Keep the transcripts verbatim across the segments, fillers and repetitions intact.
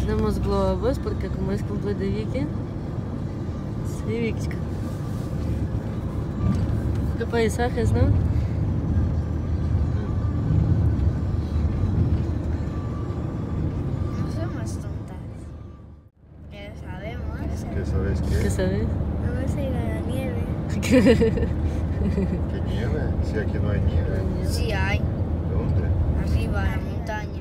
Tenemos globos porque como es cumple de Vicky. Sí, Vicky. Qué paisajes, ¿no? No somos tontas. Ya sabemos. ¿Qué sabes qué? ¿Qué sabes? Vamos a ir a la nieve. ¿Qué nieve? Si aquí no hay nieve. Sí hay. ¿Dónde? Arriba, en la montaña.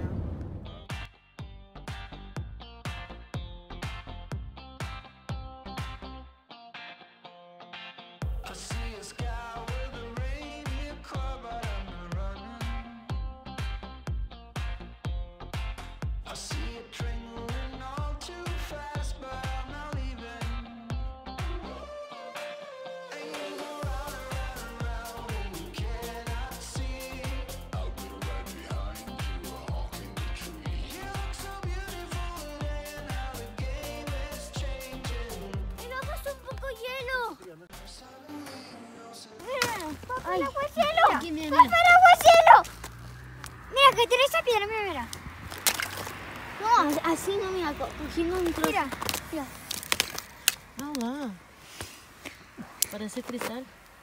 ¡Papá, el aguacero! ¡Papá, el aguacero! Mira, que tiene esa piedra, mira, mira. No, así no, mira, cogiendo un trozo. Mira, mira. ¡Hala! Parece cristal.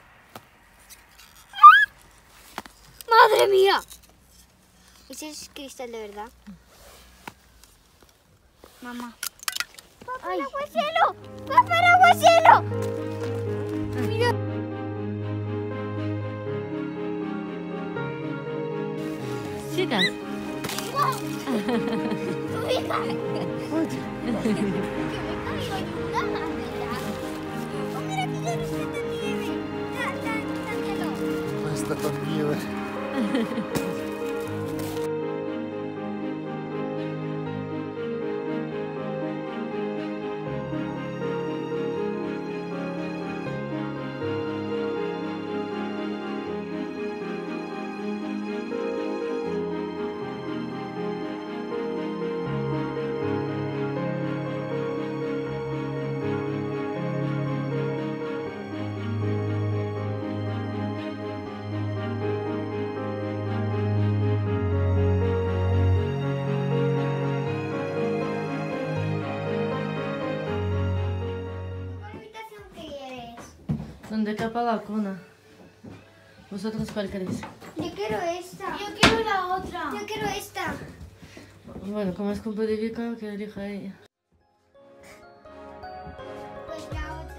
¡Madre mía! Ese es cristal de verdad. Mamá. ¡Papá, el aguacero! ¡Papá, el aguacero! Mira. Chicas. ¡Tu hija! Que me caigo, ayúdame, ¿verdad? Oh, mira que ya no está tan nieve. Tan, tan, tan hielo. No está tan nieve. ¿Dónde capa la cuna? ¿Vosotros cuál queréis? Yo quiero esta. Yo quiero la otra. Yo quiero esta. Bueno, como es cumple de Vicky, que elija ella. Pues la otra.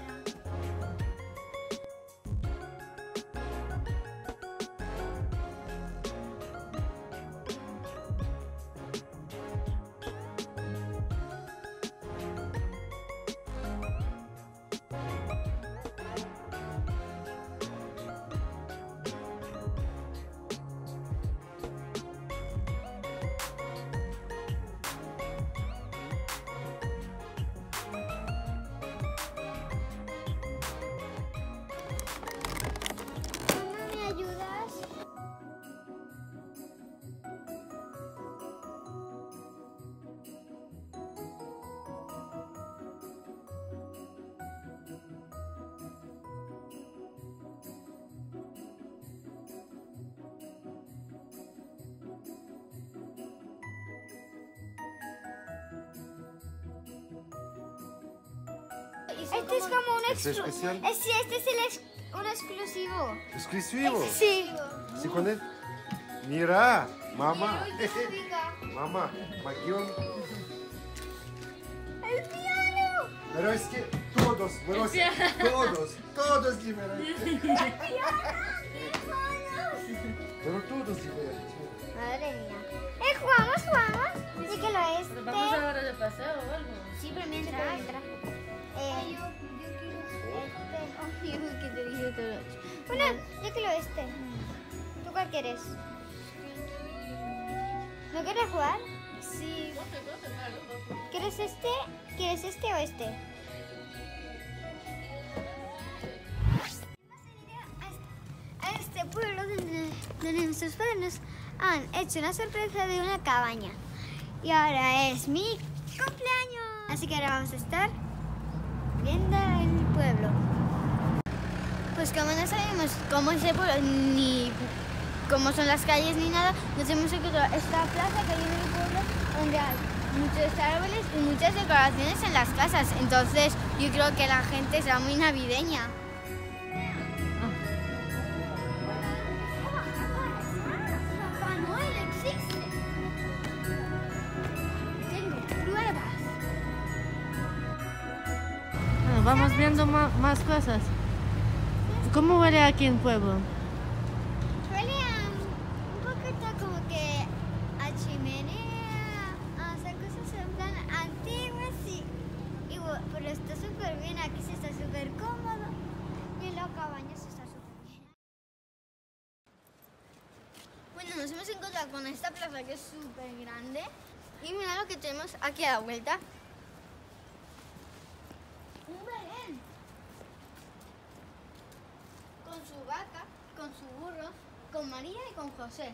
¿Me ayudas? Este es como un ¿Es exclu- especial? Es, sí, este es el ex- un exclusivo. ¿Exclusivo? Sí. ¿Sí con él? Mira, mamá. Mamá, Magión. ¡El piano! Pero es que todos, bueno, todos, todos diferentes. Pero todos diferentes. Madre mía. Eh, jugamos, jugamos. Sí que lo es. ¿Pero vamos ahora de paseo o algo? Sí, pero mientras. Eh, yo, quiero este. que te dije todo. Bueno, yo quiero este. ¿Tú cuál quieres? ¿No quieres jugar? Sí. ¿Quieres este? ¿Quieres este o este? A este pueblo donde, donde nuestros padres han hecho una sorpresa de una cabaña. Y ahora es mi cumpleaños. Así que ahora vamos a estar viendo el pueblo. Pues como no sabemos cómo es el pueblo, ni cómo son las calles, ni nada, nos hemos encontrado esta plaza que hay en el pueblo donde hay muchos árboles y muchas decoraciones en las casas. Entonces yo creo que la gente será muy navideña. Papá Noel existe. Tengo pruebas. Bueno, vamos viendo ma- más cosas. ¿Cómo huele aquí en pueblo? Huele a un poquito como que a chimenea, a hacer cosas en plan antiguas, sí. Y, bu- pero está súper bien, aquí sí está súper cómodo y en la cabaña sí está súper bien. Bueno, nos hemos encontrado con esta plaza que es súper grande. Y mira lo que tenemos aquí a la vuelta. Un Belén. Con su vaca, con su burro, con María y con José.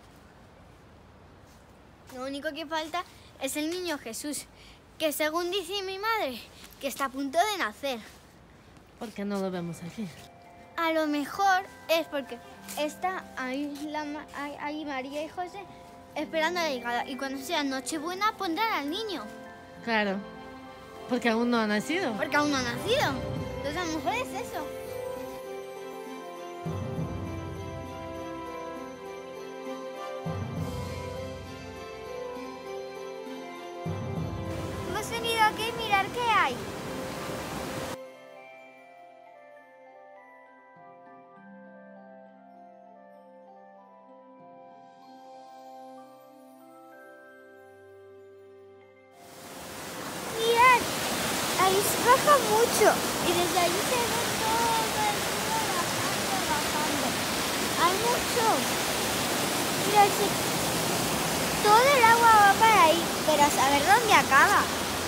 Lo único que falta es el niño Jesús, que según dice mi madre, que está a punto de nacer. ¿Por qué no lo vemos aquí? A lo mejor es porque está ahí, la, ma- ahí, ahí María y José esperando la llegada. Y cuando sea Nochebuena pondrán al niño, Claro, porque aún no ha nacido. porque aún no ha nacido. Entonces a lo mejor es eso. Hemos venido aquí a mirar qué hay. Mirad, ahí se baja mucho y desde ahí se ve todo el río bajando, bajando. Hay mucho. Mira, si- todo el agua va para ahí, pero a saber dónde acaba.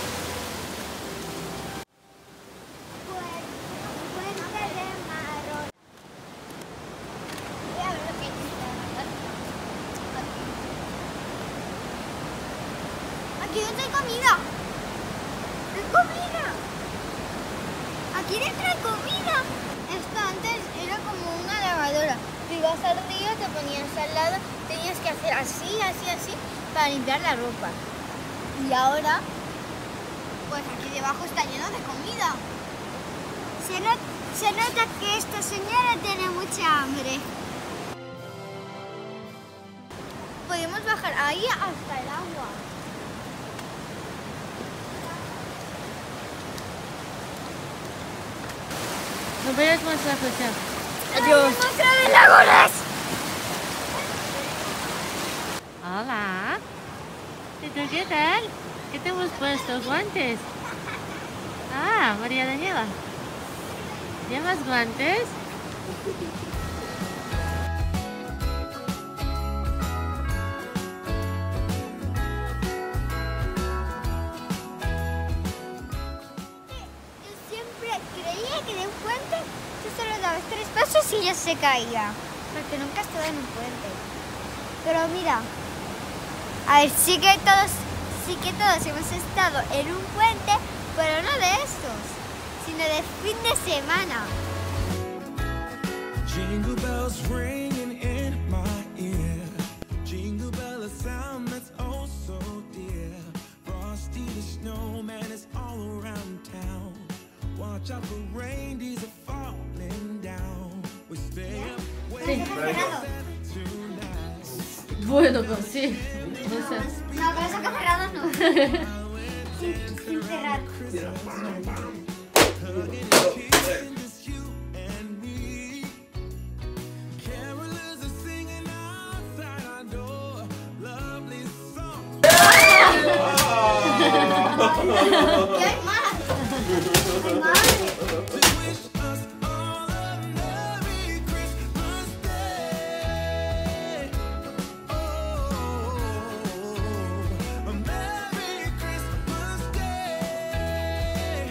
Puente de marrón. Voy a ver lo que dice. Aquí dentro hay comida. ¡Hay comida! Aquí dentro hay comida. Esto antes era como una lavadora. Tú ibas al río, te ponías al lado, tenías que hacer así, así, así para limpiar la ropa. Y ahora, pues aquí debajo está lleno de comida. Se, not- se nota que esta señora tiene mucha hambre. Podemos bajar ahí hasta el agua. No vayas más lejos ya. Adiós. ¡Monstruo de lagunas! Hola. ¿Y tú qué tal? ¿Qué te hemos puesto? ¿Guantes? Ah, María Daniela. ¿Llevas guantes? Yo siempre creía que de un puente tú solo dabas tres pasos y ya se caía. Porque nunca he estado en un puente. Pero mira, a ver, sí que todos, sí que todos hemos estado en un puente, pero no de estos, sino de fin de semana. Jingle bells ringing in my ear. Jingle bell, a sound that's oh so dear. Frosty the snowman is all around town. Watch out for reindeers are falling down. We stay up way Cerrado. tonight. Bueno, pues sí. O sea, No, con los ojos cerrados no. sin, sin cerrar. Hugging and kissing just you and me. Carolers are singing outside our door. Lovely songs. ¿Qué hay más? Ay, madre. To wish us all a Merry Christmas Day. Oh, a Merry Christmas Day.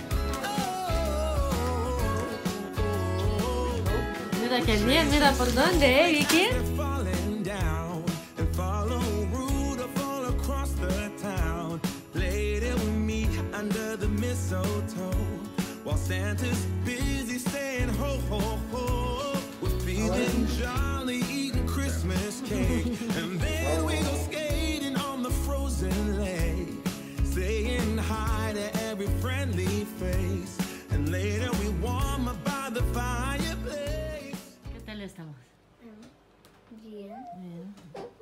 Oh, mira que bien, mira por dónde, ¿eh, Vicky? falling down and follow Rudolph all across the town. Later we meet under the mistletoe while Santa's busy saying ho ho ho. We're feeling jolly, eating Christmas cake, and then we go skating on the frozen lake. Say the fireplace. ¿Qué tal estamos? Bien. Bien.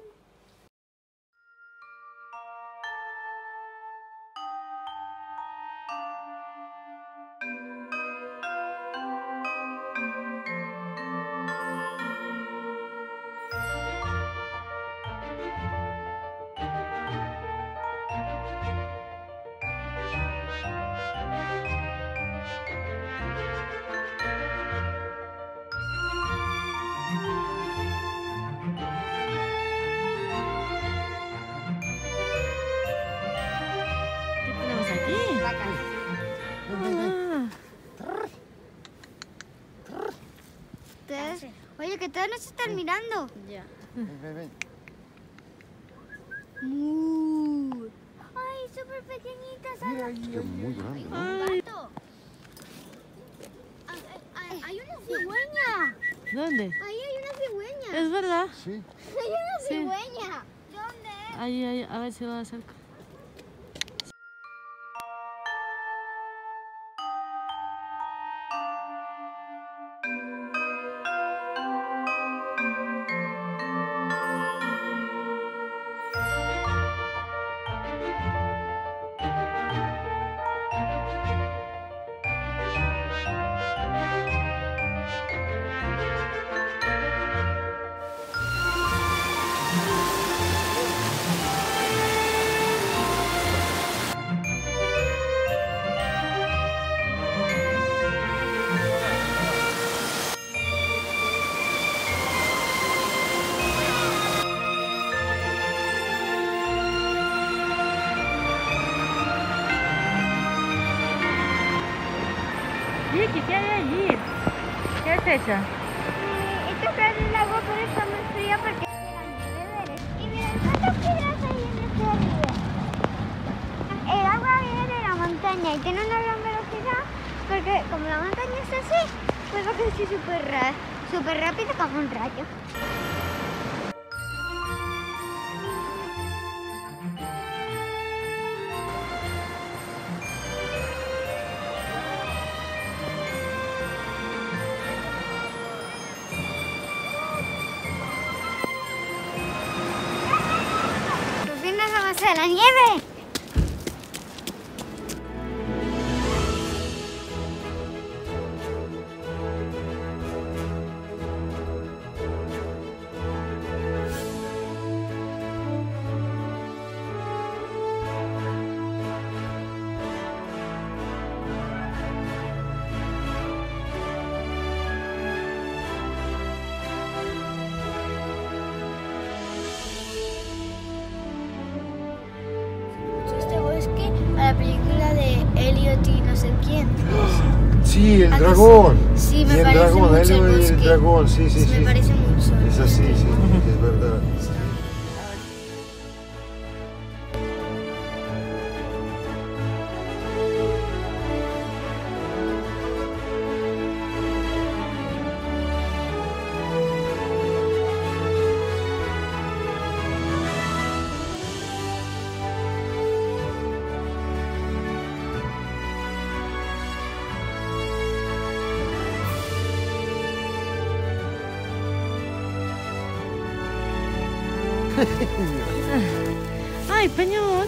¿Qué tenemos aquí? Vaca. Ah, Ustedes- Oye, que todos nos están mirando. ya. Ven, ven, ven. Mu. Ay, súper pequeñitas. Mira ahí, es muy grande, ¿no? Ay, Gato. Ay, ay, hay una cigüeña. ¿dónde? Ahí hay una cigüeña. Es verdad. Sí. Hay una Sí. cigüeña. ¿Dónde? Ahí, ahí, a ver si lo acerco. Vicky, ¿qué hay allí? ¿Qué has hecho? Esta casa del agua por está muy fría porque es de la nieve. Y miren cuántas piedras hay en este río. El agua viene de la montaña y tiene una gran velocidad porque como la montaña es así, pues va a crecer súper ra- súper rápido como un rayo. Por fin nos vamos a la nieve. Este bosque a la película de Elliot y no sé quién. Sí, el ¿A que dragón. sí? Sí, me Y el parece dragón, mucho Elio el y el bosque. dragón, sí, sí, sí. Me parece mucho. Es así, sí, es verdad. Ay, Peñuc.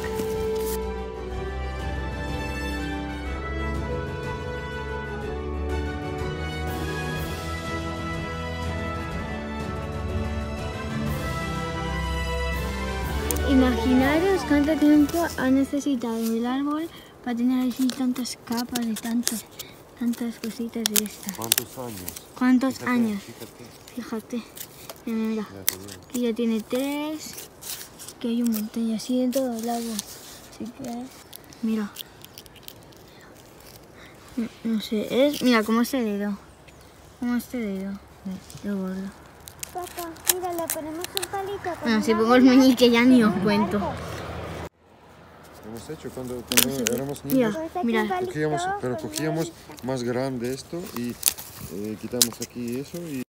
Imaginaros cuánto tiempo ha necesitado el árbol para tener así tantas capas de tantas, tantas cositas de estas. ¿Cuántos años? ¿Cuántos Fíjate, años? Fíjate. Fíjate. Mira, mira. Ya te digo. Aquí ya tiene tres. Que hay un montón y así en todos lados. Así que, mira. No, no sé, es, mira como este dedo. Como este dedo. Lo gordo. Papá, mira, le ponemos un palito. Bueno, si pongo el meñique ya ni os cuento. Hemos hecho cuando, cuando éramos Mira, niños. mira. Cogíamos, pero cogíamos más grande esto y eh, quitamos aquí eso y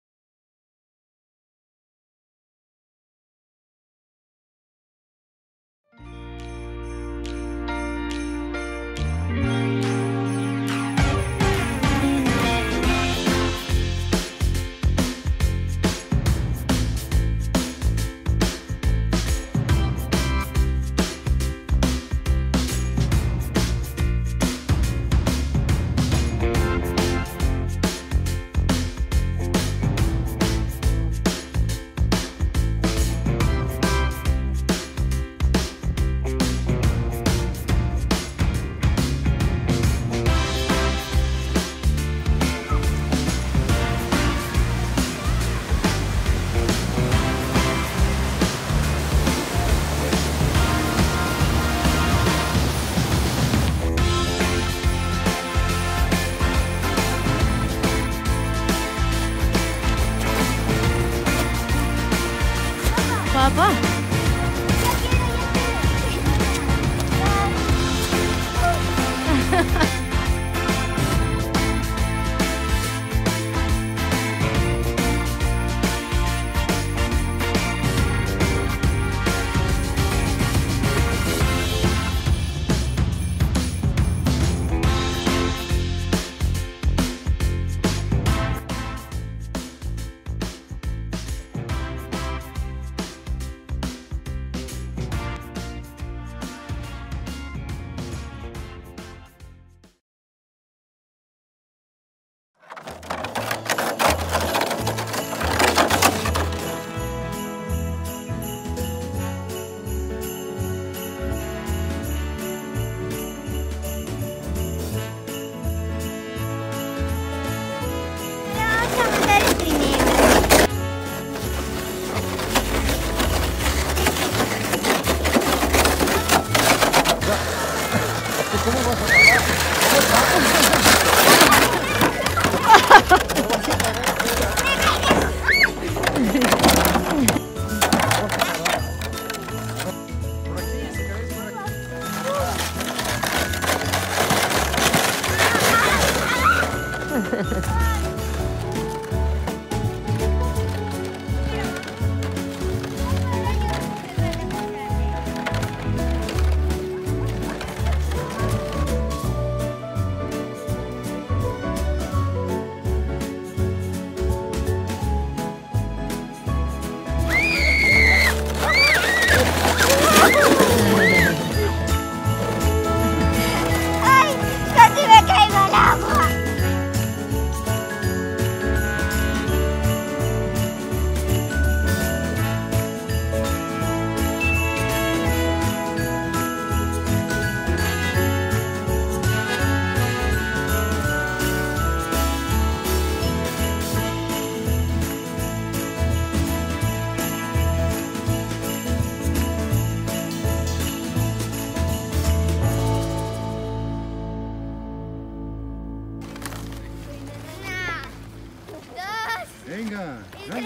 Venga, dale.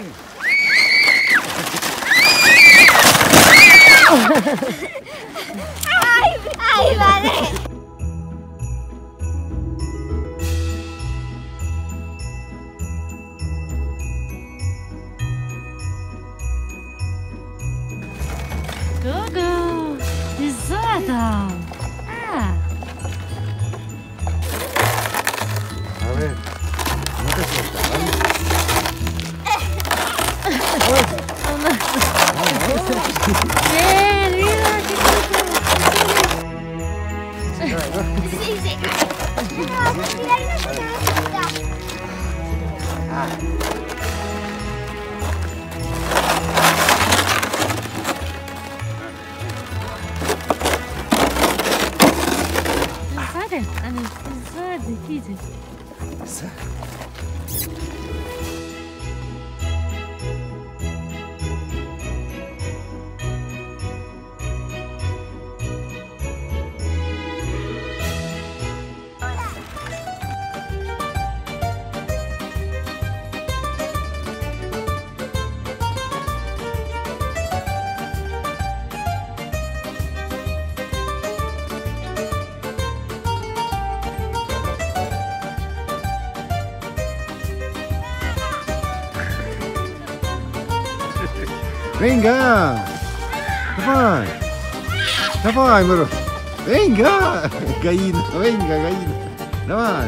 ¡Ay, ay, vale! Gogo! Risada! Ah! A ver, no te sueltas, ¿vale? ¡Bien! ¡Mira! ¡Qué Sí, sí. No, vamos a tirar una pelota. Risada! Ana, risada, Kizzy. Venga! Давай! Давай, Мороз! Venga! Gallina, venga, gallina! Давай!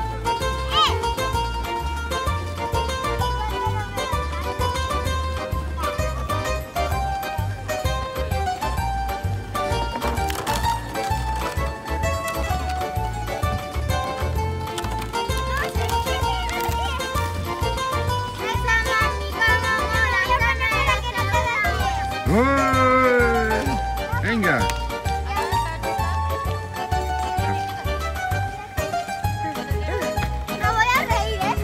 ¡Uy! Venga! No voy a reír, ¿eh?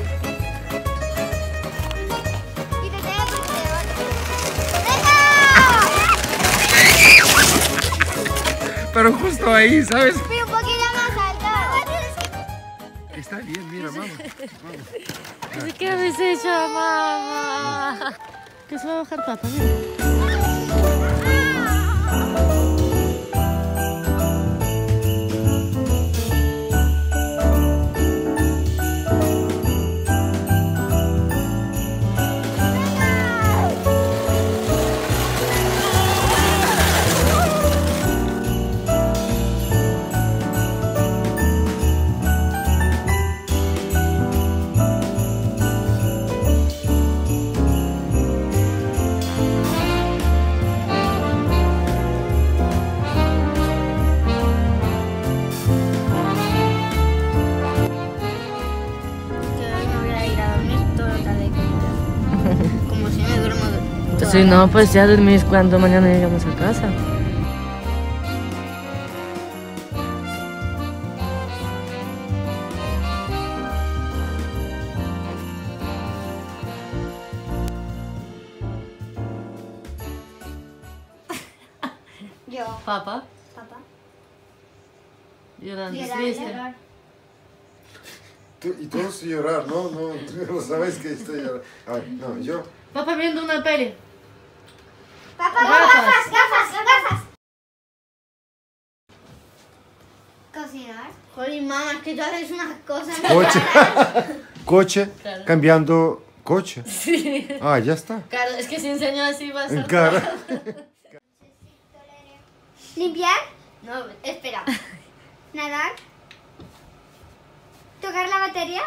Y te tengo que peor. ¡Venga! Pero justo ahí, ¿sabes? Pero un poquito más alto. Está bien, mira, vamos. Vamos. ¿Qué habéis hecho, mamá? Que se va a bajar papá, mira. Si no, pues ya dormís cuando mañana llegamos a casa. Yo. Papá, Papá. llorando, Llorar, triste. llorar. Tú- y todos llorar, ¿no? No, tú no sabes que estoy llorando. A ver, no, yo. Papá viendo una peli. Papá, Gafas. gafas, gafas, gafas. Cocinar. Joder, mamá, es que tú haces unas cosas. Coche. Coche, Claro. cambiando coche. Sí. Ah, ya está. Claro, es que si enseño así va a ser. Claro. Limpiar. No, espera. Nadar. Tocar la batería.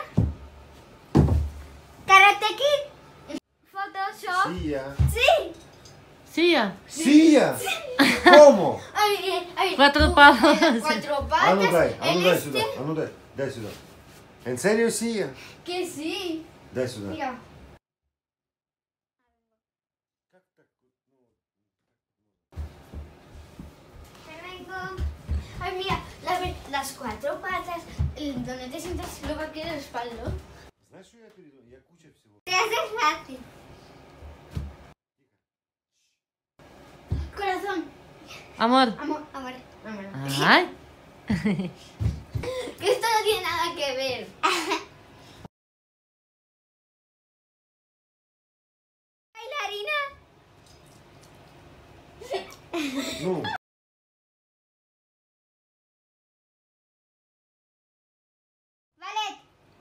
Karate Kid. Photoshop. Silla. Sí. Sí, ya. Silla. ¿Cómo? Ay, ay, ay. Cuatro palos. Cuatro Ah, no, patas. dai, ah, no, en dai, este. sudar, ah, no, dai, dai, sudar. ¿En serio silla? Que sí. Dai, sudar. Mira. Vengo. Ay, mira, las, las cuatro patas, el- donde te sientas luego aquí en el espalda. Знаешь, что я перейду? Я куча всего. Te haces fácil. Corazón. Amor. Amor, amor. Amor. Ay. Que esto no tiene nada que ver. No. Ballet.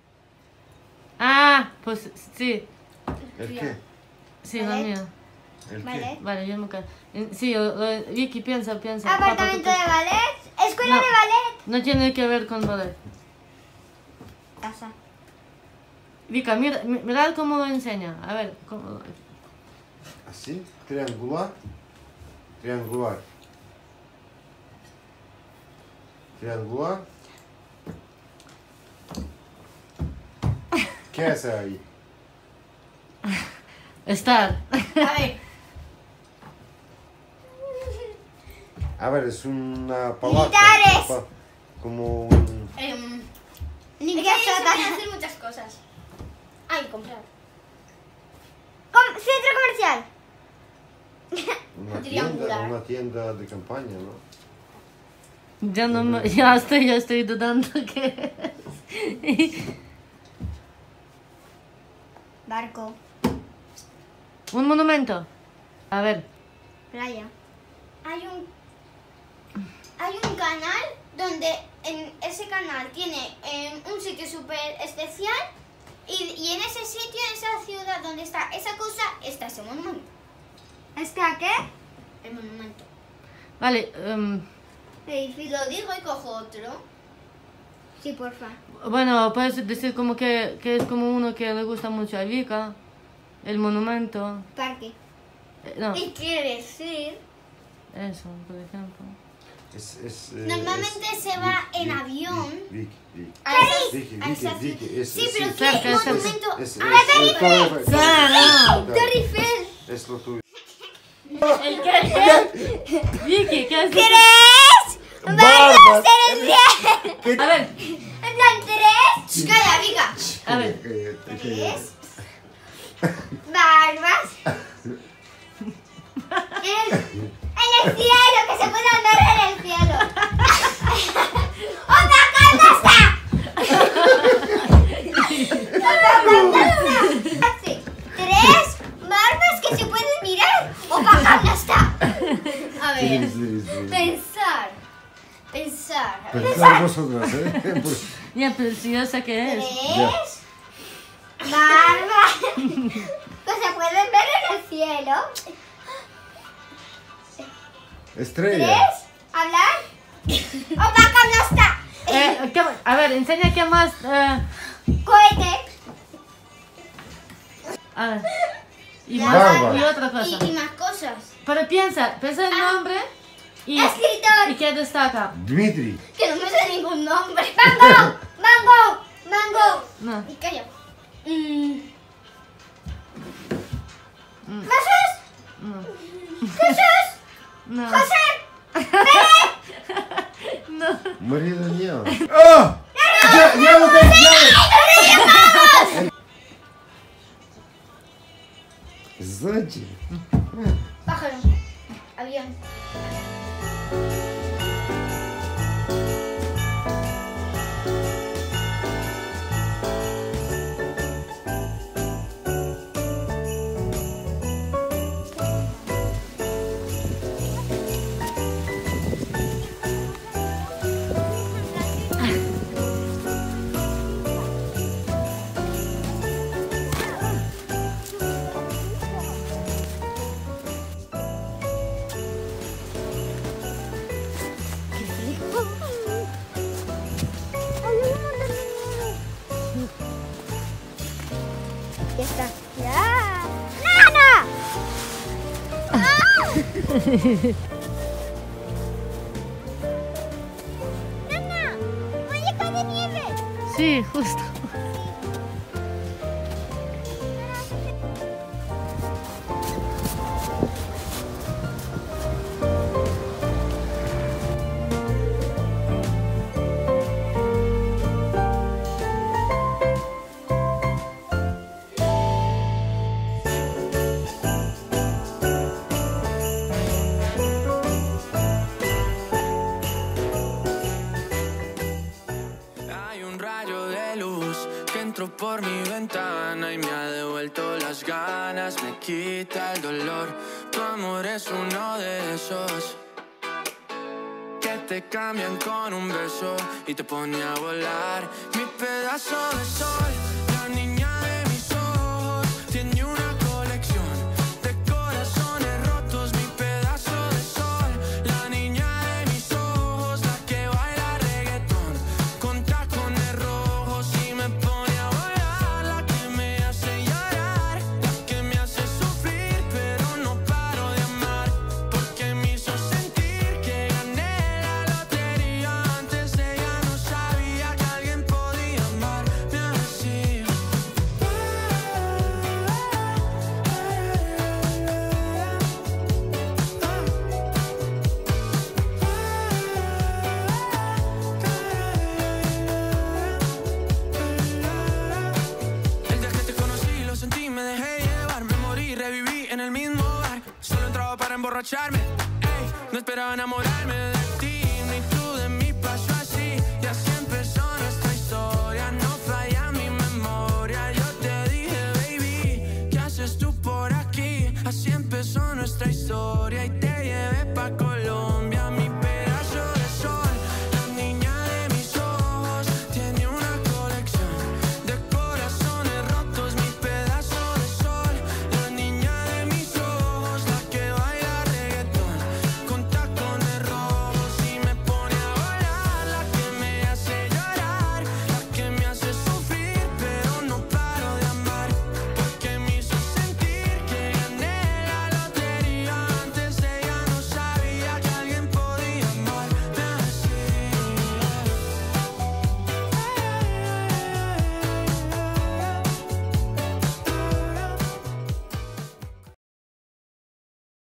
Ah, pues sí. ¿El qué? Sí, la Ballet. mía. ¿El Ballet. qué? Vale, yo me callo. En- Sí, o- o- Vicky, piensa, piensa. Apartamento Papá, de tú- ballet. Escuela No. de ballet. No tiene que ver con ballet. Casa. Vika, mira, mi- mirad cómo lo enseña. A ver, cómo... Así, triangular. Triangular. Triangular. ¿Qué hace ahí? Estar. A ver, A ver, es una palabra. Militares. pa- Como un... em, Limpiar es que se sótano. pueden hacer muchas cosas. Ay, comprar. Com- Centro comercial. Una tienda, Triangular. una tienda de campaña, ¿no? Ya no me... Ya estoy, ya estoy dudando que es. Barco. Un monumento. A ver. Playa. Hay un, hay un canal donde en ese canal tiene em, un sitio súper especial y, y en ese sitio, en esa ciudad donde está esa cosa, está ese monumento. ¿Está qué? El monumento. Vale. em, Y Edificio. lo digo y cojo otro. Sí, porfa. bueno, puedes decir como que, que es como uno que le gusta mucho a Vika. El monumento. Parque. Eh, No, Y quiere decir... eso, por ejemplo. Es, es, eh, Normalmente es- se va Vic, en Vic, avión. Vic, Vic, a esas- Vicky, a Vicky, esas- Vicky, es- Sí, es- pero es- ¿qué cerca, cerca. monumento? Es, es, Ah, es, Torre- Claro. Torre Eiffel. Es lo tuyo. ¿El qué? Vicky, ¿qué haces? ¡Tres! ¡Barbas! ¡En el cielo! A ver, En plan, tres Calla, Vika. a ver. Tres. barbas. En el, en el cielo, que se puedan ver en el cielo. ¡Otra canasta! ¡Otra canasta! Sí. Tres barbas que se pueden mirar. ¡Otra canasta! A ver, Please, please, please. pensar. Pensar. A ver. Pensar vosotras, ¿eh? Pues, Ya, pero si yo sé qué es. Tres barbas que se pueden ver en el cielo. estrella. Tres, hablar. ¡Otra canasta! Eh, ¿qué- a ver, enseña qué más. eh, Cohete. a ver. Y, Ya, más, Bárbara. y otra cosa. Y, y más cosas. Pero piensa, piensa el nombre y, Escritor. y qué destaca. Dmitri. Que no me sé ningún nombre. Mango. Mango. Mango. No. Y calla. Mm, Jesús. No. Jesús. No. José. No. María Daniela. ¡Ah! ¡Ya, ya lo tengo! ¡Ya! Значит. pájaro. Avión. Ya está. Ya. ¡Nana! ¡Nana! ¡Muñeca de nieve! Sí, justo. Hay un rayo de luz vuelto las ganas, me quita el dolor. Tu amor es uno de esos que te cambian con un beso y te pone a volar. Mi pedazo de sol, la niña de mis ojos, tiene una colección de corazones rotos. Mi pedazo de sol, la niña de mis ojos, la que baila reggaetón con tacones rojos y me pone a volar. La que me hace llorar, la que me hace sufrir, pero no paro de amar, porque me hizo sentir que gané la lotería. Antes de ella no sabía que alguien podía amarme así. El día que te conocí lo sentí, me dejé llevar, me morí, reviví en el mismo bar. Solo entraba para emborracharme, ey, no esperaba enamorarme de